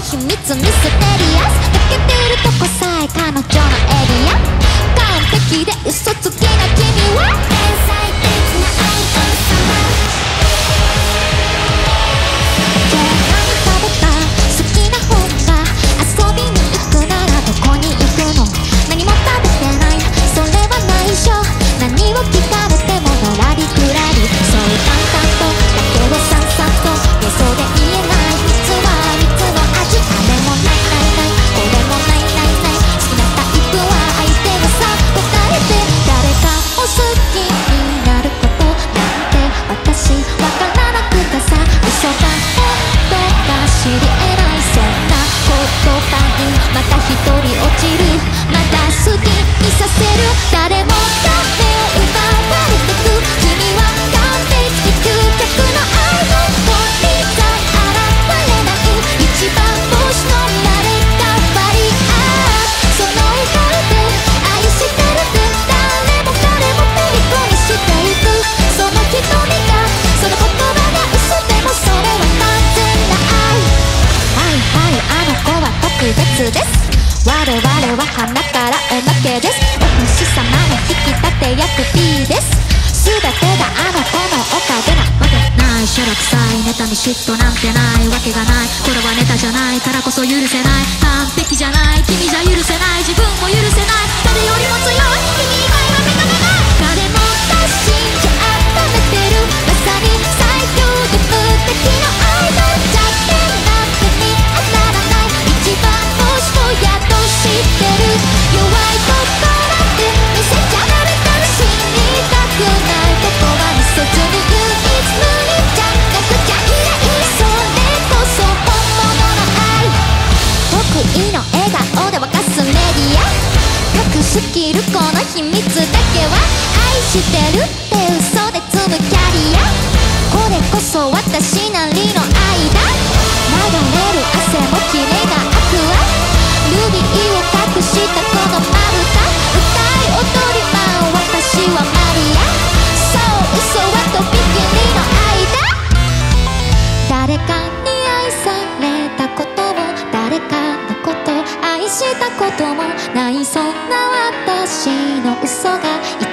秘密ミステリアス抜けてるとこさえ彼女のエリア完璧で嘘つきな君は天才的なアイドル様今日何食べた好きな本が遊びに行くならどこに行くの何も食べてないそれは内緒何を聞かれてものらりくらりそう淡々とだけをさんさんと予想で言えない蜜は蜜の味あれもないないないこれもないないない好きなタイプは相手がさ答えて誰かを好きになることなんて私わからなくてさ嘘が本当か知り得ないそんな言葉にまた一人落ちるまた好きにさせる誰もが目を奪われてく君は完璧究極の愛の子にさえ現れない一番星の誰かバリアその笑顔で愛してるって誰も彼も虜にしていくその瞳がその言葉が嘘でもそれは完全な愛はいはいあの子は特別です我々は花からおまけですお星様の引き立て役 B です全てがあの子のおかげなわけないしゃらくさい妬み嫉妬なんてないわけがないこれはネタじゃないからこそ許せない完璧じゃない君じゃ許せない自分も許せない誰よりも強い君以外は認めない誰もが信じ温めてるまさに最強で無敵のアイドル弱点なんて見当たらない一番星と宿してる弱いところって見せちゃダメかもしりたくないとこは見せずに唯一無二じゃなくちゃいないそれこそ本物の愛得意の笑顔で沸かすメディア隠しきるこの秘密だけは愛してるって嘘で積むキャリアこれこそ私なりの愛だ流れる汗もキレがアクアルビーを隠したこのまぶた歌い踊り舞う私はマリアそう嘘はとびきりの愛だ誰かに愛されたことも誰かのこと愛したこともないそんな私の嘘が